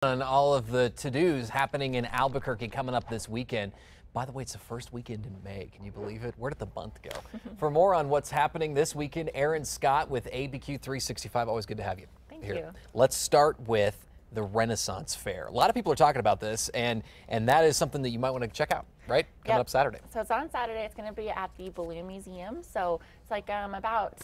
On all of the to-dos happening in Albuquerque coming up this weekend. By the way, it's the first weekend in May. Can you believe it? Where did the month go? For more on what's happening this weekend, Erin Scott with ABQ 365. Always good to have you. Thank you. Let's start with the Renaissance Fair. A lot of people are talking about this, and that is something that you might want to check out, right? Coming up Saturday. So it's on Saturday. It's going to be at the Balloon Museum. So it's like about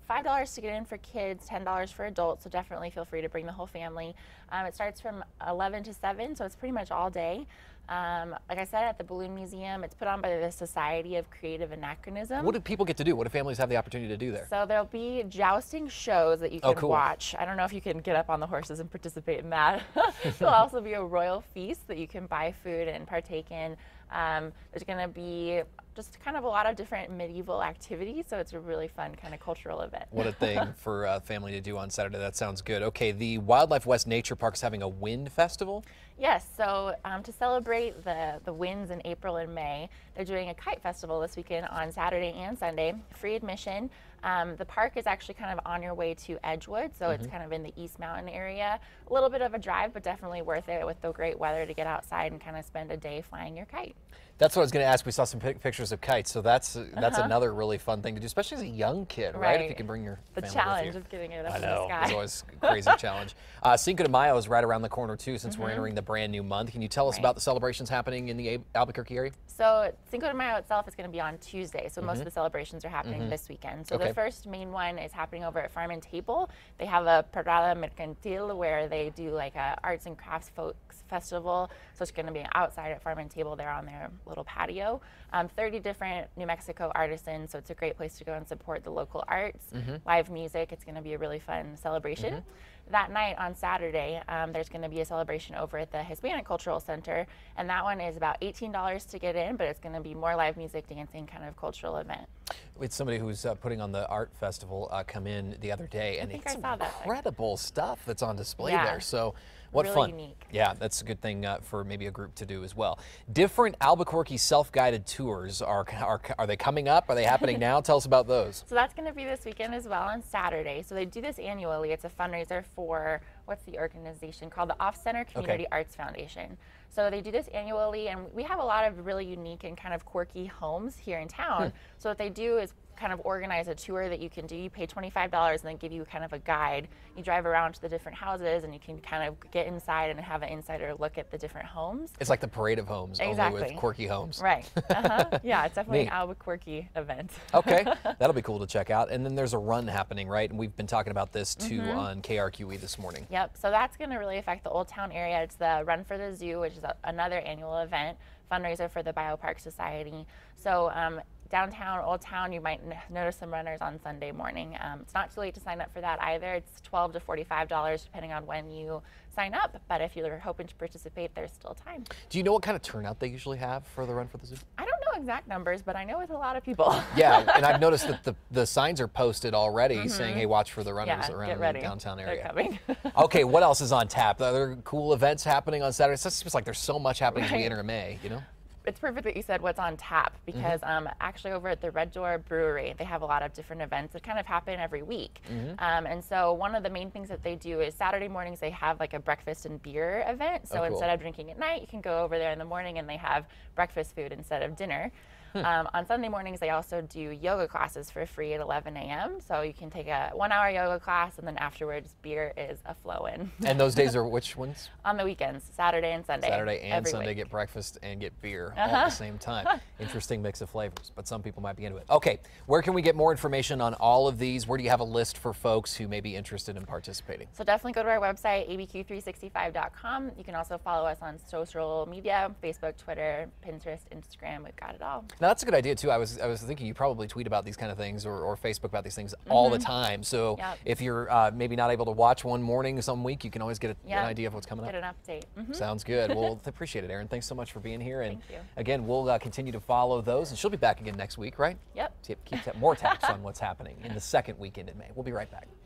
$5 to get in for kids, $10 for adults, so definitely feel free to bring the whole family. It starts from 11 to 7, so it's pretty much all day. Like I said, at the Balloon Museum, it's put on by the Society of Creative Anachronism. What do people get to do? What do families have the opportunity to do there? So there'll be jousting shows that you can watch. I don't know if you can get up on the horses and participate in that. There'll also be a royal feast that you can buy food and partake in. There's going to be just kind of a lot of different medieval activities, so it's a really fun kind of cultural event. What a thing for a family to do on Saturday. That sounds good. Okay, the Wildlife West Nature Park is having a wind festival? Yes, so to celebrate the winds in April and May, they're doing a kite festival this weekend on Saturday and Sunday, free admission. The park is actually kind of on your way to Edgewood, so it's kind of in the East Mountain area. A little bit of a drive, but definitely worth it with the great weather to get outside and kind of spend a day flying your kite. That's what I was going to ask. We saw some pictures of kites, so that's another really fun thing to do, especially as a young kid, right? If you can bring your family with you. The challenge of getting it up in the sky. It's always a crazy challenge. Cinco de Mayo is right around the corner too, since we're entering the brand new month. Can you tell us about the celebrations happening in the Albuquerque area? So Cinco de Mayo itself is going to be on Tuesday, so most of the celebrations are happening this weekend. So the first main one is happening over at Farm and Table. They have a Parada Mercantil where they do like a arts and crafts folks festival. So it's going to be outside at Farm and Table there on their little patio. 30 different New Mexico artisans, so it's a great place to go and support the local arts. Live music, it's going to be a really fun celebration. That night on Saturday, there's going to be a celebration over at the Hispanic Cultural Center, and that one is about $18 to get in, but it's going to be more live music, dancing kind of cultural event. It's somebody who's putting on the art festival come in the other day, and it's incredible stuff that's on display there. So what really fun. Unique. Yeah, that's a good thing for maybe a group to do as well. Different Albuquerque self-guided tours are they coming up? Are they happening now? Tell us about those. So that's going to be this weekend as well on Saturday. So they do this annually. It's a fundraiser for, what's the organization called? The Off-Center Community Arts Foundation. So they do this annually, and we have a lot of really unique and kind of quirky homes here in town. So what they do is kind of organize a tour that you can do. You pay $25 and then give you kind of a guide. You drive around to the different houses and you can kind of get inside and have an insider look at the different homes. It's like the Parade of Homes, only with quirky homes. Right. Yeah, it's definitely an Albuquerque event. Okay, that'll be cool to check out. And then there's a run happening, right? And we've been talking about this too on KRQE this morning. Yep, so that's going to really affect the Old Town area. It's the Run for the Zoo, which is another annual event, fundraiser for the Biopark Society. So downtown, Old Town, you might notice some runners on Sunday morning. It's not too late to sign up for that either. It's $12 to $45 depending on when you sign up, but if you're hoping to participate, there's still time. Do you know what kind of turnout they usually have for the Run for the Zoo? I don't know exact numbers, but I know it's a lot of people. Yeah, and I've noticed that the signs are posted already saying, hey, watch for the runners around the downtown area. They're coming. Okay, what else is on tap? Are there cool events happening on Saturday? It seems like there's so much happening as we enter May, you know? It's perfect that you said what's on tap because actually over at the Red Door Brewery, they have a lot of different events that kind of happen every week. And so one of the main things that they do is Saturday mornings they have like a breakfast and beer event. So instead of drinking at night, you can go over there in the morning and they have breakfast food instead of dinner. On Sunday mornings, they also do yoga classes for free at 11 a.m. So you can take a 1-hour yoga class, and then afterwards, beer is a flow-in. And those days are which ones? On the weekends, Saturday and Sunday. Saturday and Sunday, get breakfast and get beer all at the same time. Interesting mix of flavors, but some people might be into it. Okay, where can we get more information on all of these? Where do you have a list for folks who may be interested in participating? So definitely go to our website, abq365.com. You can also follow us on social media, Facebook, Twitter, Pinterest, Instagram. We've got it all. Now that's a good idea too. I was thinking you probably tweet about these kind of things or Facebook about these things all the time. So if you're maybe not able to watch one morning some week, you can always get an idea of what's coming up. Get an update. Sounds good. Well, appreciate it, Erin. Thanks so much for being here. And Thank you. Again, we'll continue to follow those, and she'll be back again next week, right? Yep. Keep more tabs on what's happening in the second weekend in May. We'll be right back.